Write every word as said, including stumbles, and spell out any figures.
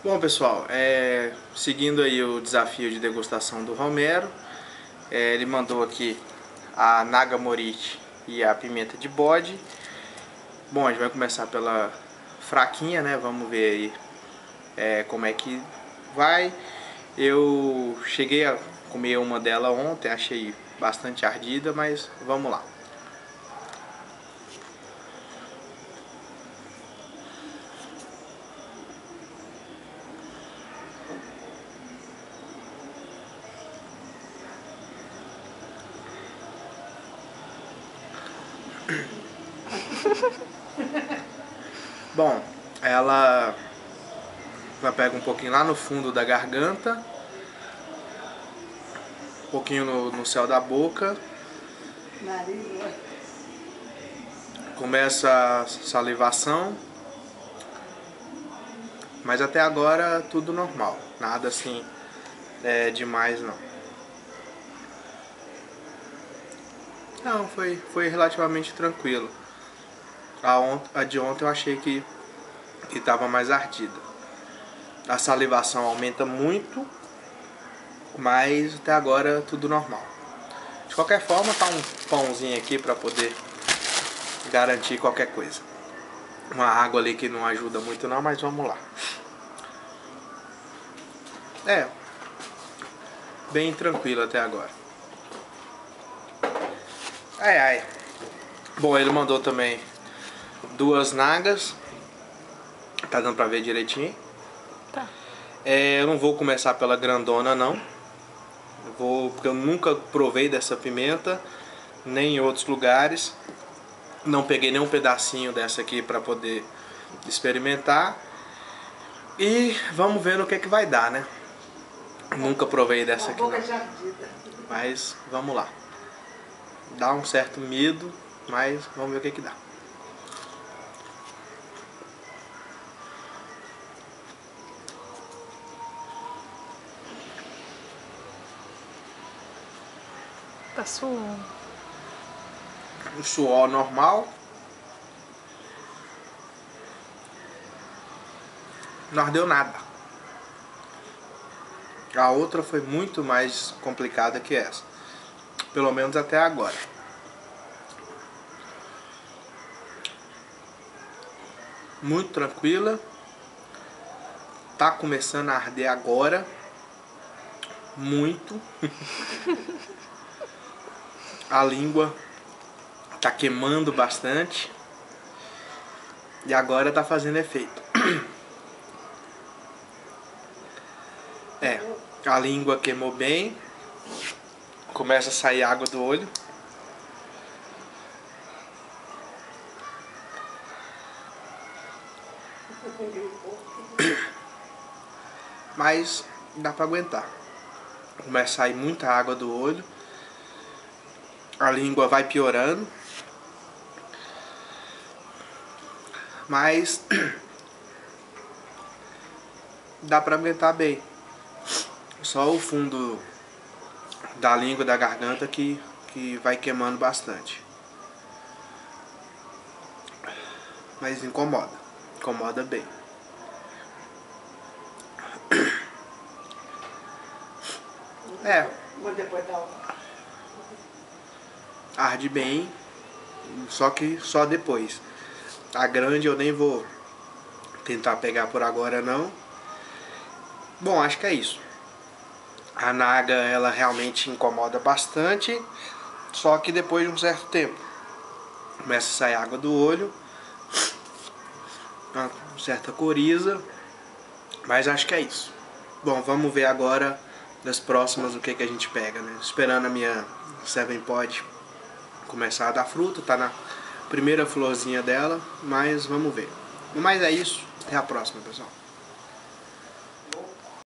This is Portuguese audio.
Bom, pessoal, é, seguindo aí o desafio de degustação do Romero, é, ele mandou aqui a Nagamorite e a pimenta de bode. Bom, a gente vai começar pela fraquinha, né? Vamos ver aí é, como é que vai. Eu cheguei a comer uma dela ontem, achei bastante ardida, mas vamos lá. Bom, ela vai pegar um pouquinho lá no fundo da garganta, um pouquinho no, no céu da boca, começa a salivação, mas até agora tudo normal, nada assim é, demais não. Não, foi, foi relativamente tranquilo. A, ont a de ontem eu achei que estava mais ardida. A salivação aumenta muito, mas até agora tudo normal. De qualquer forma, tá um pãozinho aqui para poder garantir qualquer coisa. Uma água ali que não ajuda muito não, mas vamos lá. É, bem tranquilo até agora. Ai, ai. Bom, ele mandou também duas nagas. Tá dando pra ver direitinho? Tá. É, eu não vou começar pela grandona, não. Eu vou, porque eu nunca provei dessa pimenta, nem em outros lugares. Não peguei nenhum pedacinho dessa aqui pra poder experimentar. E vamos ver no que que vai dar, né? Nunca provei dessa aqui, não. Mas vamos lá. Dá um certo medo, mas vamos ver o que que dá. Tá suando. O suor normal. Não ardeu nada. A outra foi muito mais complicada que essa. Pelo menos até agora. Muito tranquila. Tá começando a arder agora. Muito. A língua tá queimando bastante. E agora tá fazendo efeito. É, a língua queimou bem. Começa a sair água do olho. Mas dá pra aguentar. Começa a sair muita água do olho. A língua vai piorando. Mas dá pra aguentar bem. Só o fundo da língua, da garganta que, que vai queimando bastante. Mas incomoda. Incomoda bem. É. Arde bem. Só que só depois. A grande eu nem vou tentar pegar por agora não. Bom, acho que é isso. A naga, ela realmente incomoda bastante. Só que depois de um certo tempo começa a sair água do olho. Uma certa coriza. Mas acho que é isso. Bom, vamos ver agora das próximas o que, que a gente pega, né? Esperando a minha Seven Pod começar a dar fruto. Tá na primeira florzinha dela. Mas vamos ver. Mas é isso. Até a próxima, pessoal.